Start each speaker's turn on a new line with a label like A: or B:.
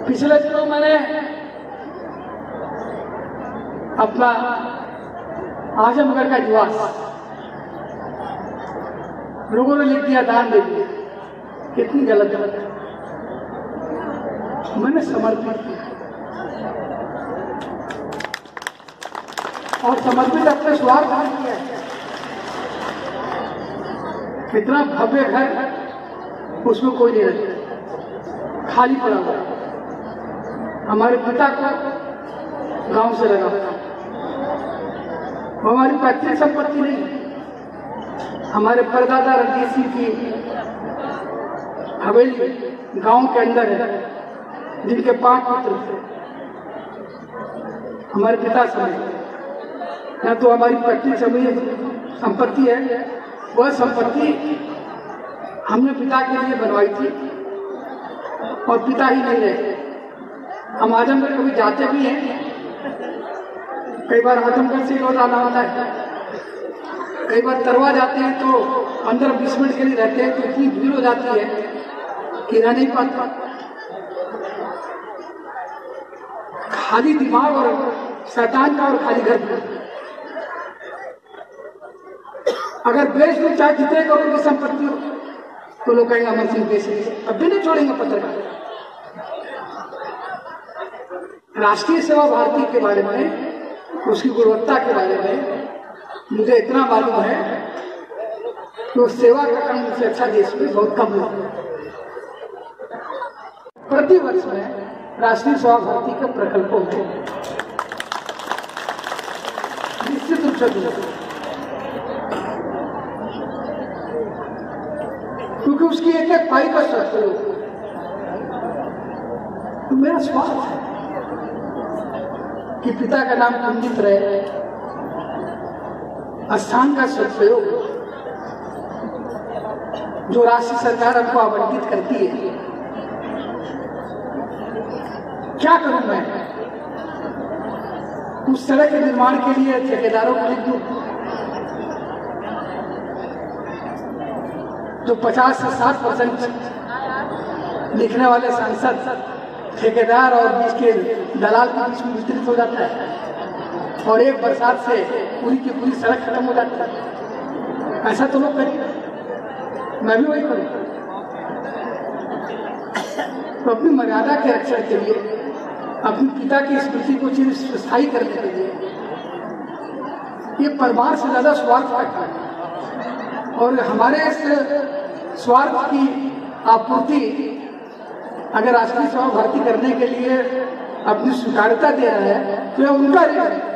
A: पिछले दिनों मैंने अपना आजमगढ़ का इतिहास लोगों ने लिख दिया, दान दे दिया। कितनी गलत है। मैंने समर्पित किया और समर्पित अपने स्वार्थ में किया। कितना भव्य घर, उसमें कोई नहीं रहता, खाली पड़ा हुआ। हमारे पिता को गांव से लगा, वो हमारी पैतृक संपत्ति नहीं। हमारे परदादा रणजीत सिंह की हवेली गांव के अंदर है, जिनके 5 पुत्र थे। हमारे पिता समेत न तो हमारी पैतृक संपत्ति है, वह संपत्ति हमने पिता के लिए बनवाई थी और पिता ही नहीं रहे। हम आजमगढ़ कभी जाते भी हैं, कई बार आजमगढ़ से लौट आना होता है, कई बार तरवा जाते हैं तो 15-20 मिनट के लिए रहते हैं, तो इतनी भीड़ हो जाती है कि रह नहीं पाता। खाली दिमाग और शैतान का और खाली घर। अगर बेच दो चाहे जितने करोड़ की संपत्ति हो तो लोग कहेंगे अमर सिंह बेचेंगे, अब भी नहीं छोड़ेंगे पत्रकार। राष्ट्रीय सेवा भारती के बारे में, उसकी गुणवत्ता के बारे में मुझे इतना मालूम है कि उस सेवा का काम से अच्छा देश में बहुत कम लोग। प्रति वर्ष में राष्ट्रीय सेवा भारती के प्रकल्पों में निश्चित रूप से, क्योंकि उसकी एक एक पाई का शर्त है। तो मेरा स्वार्थ है कि पिता का नाम कुंजित रहे, स्थान का सदुपयोग जो राष्ट्रीय सरकार हमको आवंटित करती है। क्या करूं मैं? उस सड़क के निर्माण के लिए ठेकेदारों को लिख दूं जो 50 से 60% लिखने वाले सांसद ठेकेदार और बीच के दलाल के बीच में विस्तृत हो जाता है और एक बरसात से पूरी की पूरी सड़क खत्म हो जाती है। ऐसा तो लोग करेंगे, मैं भी वही करूँगा। तो अपनी मर्यादा के रक्षण के लिए, अपने पिता की स्मृति को चिरस्थायी करने के लिए ये परमार से ज्यादा स्वार्थ रखा है। और हमारे इस स्वार्थ की आपूर्ति अगर राष्ट्रीय सेवा भारती करने के लिए अपनी स्वीकार्यता दे रहा है तो यह उनका